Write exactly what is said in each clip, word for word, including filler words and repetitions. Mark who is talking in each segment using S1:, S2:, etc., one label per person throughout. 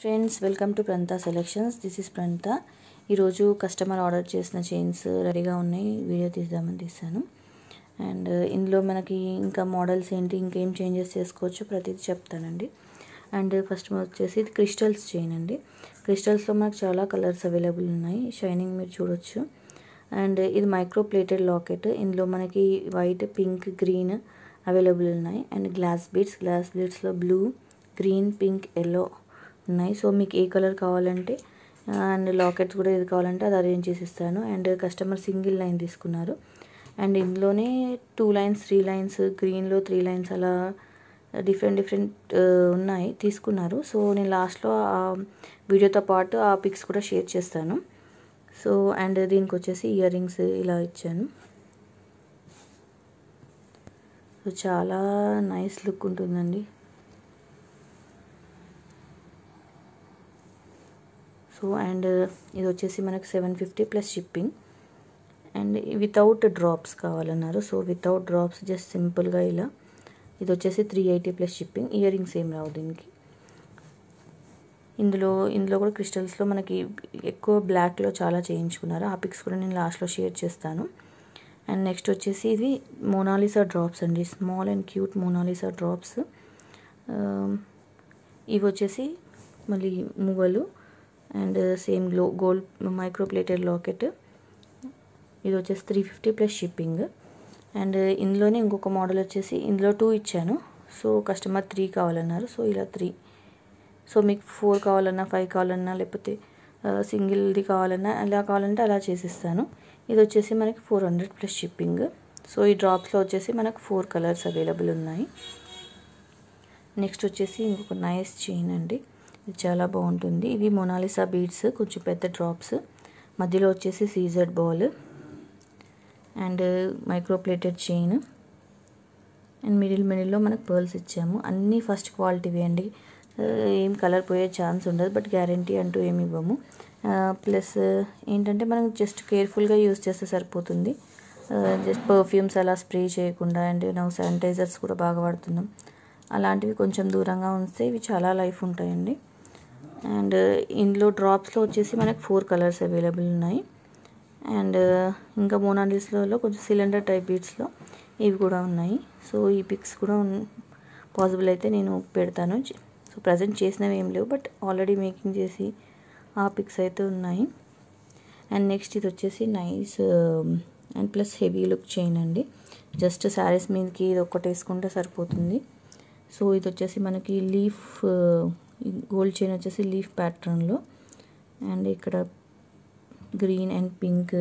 S1: Friends, welcome to Pranta selections. This is Pranta. ఈరోజు customer order చేసిన chains రెడీగా ఉన్నాయి, వీడియో తీద్దామని తీసాను. అండ్ ఇందులో మనకి ఇంకా మోడల్స్ ఏంటి, ఇంకేం చేంజెస్ చేసుకోవచ్చు ప్రతిదీ చెప్తానండి. అండ్ ఫస్ట్ వచ్చేసి ఇది క్రిస్టల్స్ చైన్ అండి. క్రిస్టల్స్లో మనకు చాలా కలర్స్ అవైలబుల్ ఉన్నాయి, షైనింగ్ మీరు చూడొచ్చు. అండ్ ఇది మైక్రో ప్లేటెడ్ లాకెట్. ఇందులో మనకి వైట్, పింక్, గ్రీన్ అవైలబుల్ ఉన్నాయి. అండ్ గ్లాస్ బీడ్స్ గ్లాస్ బీడ్స్లో బ్లూ, గ్రీన్, పింక్, ఎల్లో ఉన్నాయి. సో మీకు ఏ కలర్ కావాలంటే అండ్ లాకెట్స్ కూడా ఏది కావాలంటే అది అరేంజ్ చేసి ఇస్తాను. అండ్ కస్టమర్ సింగిల్ లైన్ తీసుకున్నారు. అండ్ ఇందులోనే టూ లైన్స్, త్రీ లైన్స్, గ్రీన్లో త్రీ లైన్స్ అలా డిఫరెంట్ డిఫరెంట్ ఉన్నాయి తీసుకున్నారు. సో నేను లాస్ట్లో ఆ వీడియోతో పాటు ఆ పిక్స్ కూడా షేర్ చేస్తాను. సో అండ్ దీనికి వచ్చేసి ఇయర్ రింగ్స్ ఇలా ఇచ్చాను. సో చాలా నైస్ లుక్ ఉంటుందండి. సో అండ్ ఇది వచ్చేసి మనకు seven fifty plus shipping. And without drops కావాలన్నారు. సో వితౌట్ డ్రాప్స్ జస్ట్ సింపుల్గా ఇలా. ఇది వచ్చేసి three eighty plus shipping. Earrings ఏం రావు దీనికి. ఇందులో ఇందులో కూడా క్రిస్టల్స్లో మనకి ఎక్కువ బ్లాక్లో చాలా చేయించుకున్నారు. ఆ పిక్స్ కూడా నేను లాస్ట్లో షేర్ చేస్తాను. అండ్ నెక్స్ట్ వచ్చేసి ఇది మోనాలిసా డ్రాప్స్ అండి. Small and cute Mona Lisa drops. ఇవి వచ్చేసి మళ్ళీ మువ్వలు and same glow gold micro plated locket. ఇది వచ్చేసి three fifty plus shipping. And ఇందులోనే ఇంకొక మోడల్ వచ్చేసి ఇందులో టూ ఇచ్చాను. సో కస్టమర్ త్రీ కావాలన్నారు. సో ఇలా త్రీ. సో మీకు ఫోర్ కావాలన్నా, ఫైవ్ కావాలన్నా, లేకపోతే సింగిల్ది కావాలన్నా, ఎలా కావాలంటే అలా చేసిస్తాను. ఇది వచ్చేసి మనకి four hundred plus shipping. So ఈ డ్రాప్స్లో వచ్చేసి మనకు ఫోర్ కలర్స్ అవైలబుల్ ఉన్నాయి. నెక్స్ట్ వచ్చేసి ఇంకొక నైస్ చైన్ అండి. ఇది చాలా బాగుంటుంది. ఇవి మొనాలిసా బీడ్స్, కొంచెం పెద్ద డ్రాప్స్. మధ్యలో వచ్చేసి సీజర్డ్ ball and micro plated chain. And middle మిడిల్లో మనకు పర్ల్స్ ఇచ్చాము. అన్నీ ఫస్ట్ క్వాలిటీవి అండి. ఏం కలర్ పోయే ఛాన్స్ ఉండదు, బట్ గ్యారంటీ అంటూ ఏమి ఇవ్వము. ప్లస్ ఏంటంటే మనం జస్ట్ కేర్ఫుల్గా యూస్ చేస్తే సరిపోతుంది. జస్ట్ పర్ఫ్యూమ్స్ అలా స్ప్రే చేయకుండా. అండ్ నౌ శానిటైజర్స్ కూడా బాగా వాడుతున్నాం. అలాంటివి కొంచెం దూరంగా ఉంచితే ఇవి చాలా లైఫ్ ఉంటాయండి. అండ్ ఇందులో డ్రాప్స్లో వచ్చేసి మనకు ఫోర్ కలర్స్ అవైలబుల్ ఉన్నాయి. అండ్ ఇంకా మోనాలిసాలో కొంచెం సిలిండర్ టైప్ బీడ్స్లో ఇవి కూడా ఉన్నాయి. సో ఈ పిక్స్ కూడా పాసిబుల్ అయితే నేను పెడతాను. సో ప్రజెంట్ చేసినవి ఏం లేవు, బట్ ఆల్రెడీ మేకింగ్ చేసి ఆ పిక్స్ అయితే ఉన్నాయి. అండ్ నెక్స్ట్ ఇది వచ్చేసి nice and plus heavy look chain అండి. జస్ట్ శారీస్ మీదకి ఇది ఒక్కటి వేసుకుంటే సరిపోతుంది. సో ఇది వచ్చేసి మనకి లీఫ్ గోల్డ్ చైన్ వచ్చేసి లీఫ్ ప్యాటర్న్లో. అండ్ ఇక్కడ green and pink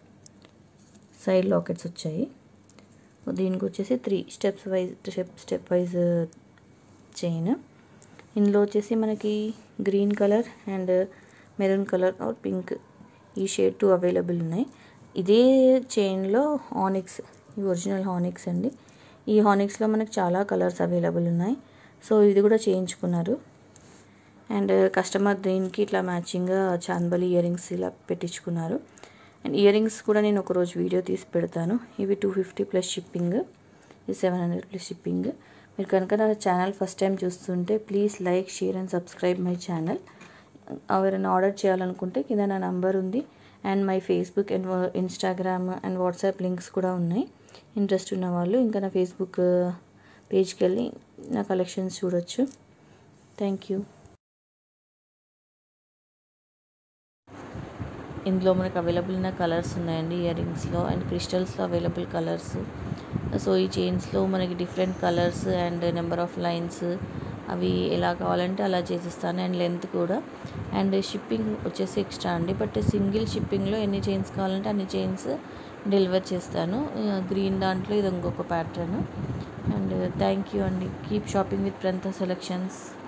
S1: side lockets వచ్చాయి. దీనికి వచ్చేసి three steps wise step step wise chain. ఇందులో వచ్చేసి మనకి green colour and maroon colour or pink ఈ షేడ్ టూ అవైలబుల్ ఉన్నాయి. ఇదే చైన్లో హానిక్స్, ఈ ఒరిజినల్ హానిక్స్ అండి. ఈ హానిక్స్లో మనకు చాలా కలర్స్ అవైలబుల్ ఉన్నాయి. సో ఇది కూడా చేయించుకున్నారు. అండ్ కస్టమర్ దీనికి ఇట్లా మ్యాచింగ్గా చాందబలి ఇయర్ రింగ్స్ ఇలా పెట్టించుకున్నారు. అండ్ ఇయర్ రింగ్స్ కూడా నేను ఒకరోజు వీడియో తీసి పెడతాను. ఇవి టూ ఫిఫ్టీ ప్లస్ షిప్పింగ్, ఇది సెవెన్ హండ్రెడ్ ప్లస్ షిప్పింగ్. మీరు కనుక నా ఛానల్ ఫస్ట్ టైం చూస్తుంటే please like, share and subscribe my channel. ఎవరైనా ఆర్డర్ చేయాలనుకుంటే కింద నా నంబర్ ఉంది. And my Facebook and Instagram and WhatsApp links కూడా ఉన్నాయి. ఇంట్రెస్ట్ ఉన్న వాళ్ళు ఇంకా నా ఫేస్బుక్ పేజ్కి వెళ్ళి నా కలెక్షన్స్ చూడొచ్చు. Thank you. ఇందులో మనకు అవైలబుల్ ఉన్న కలర్స్ ఉన్నాయండి ఇయర్ రింగ్స్లో. అండ్ క్రిస్టల్స్లో అవైలబుల్ కలర్స్. సో ఈ చైన్స్లో మనకి different colours and number of lines అవి ఎలా కావాలంటే అలా చేసిస్తాను. అండ్ లెంత్ కూడా. అండ్ షిప్పింగ్ వచ్చేసి ఎక్స్ట్రా అండి, బట్ సింగిల్ షిప్పింగ్లో ఎన్ని చైన్స్ కావాలంటే అన్ని చైన్స్ డెలివర్ చేస్తాను. గ్రీన్ దాంట్లో ఇది ఇంకొక ప్యాటర్న్. అండ్ థ్యాంక్ యూ అండి. Keep shopping with Pranta selections.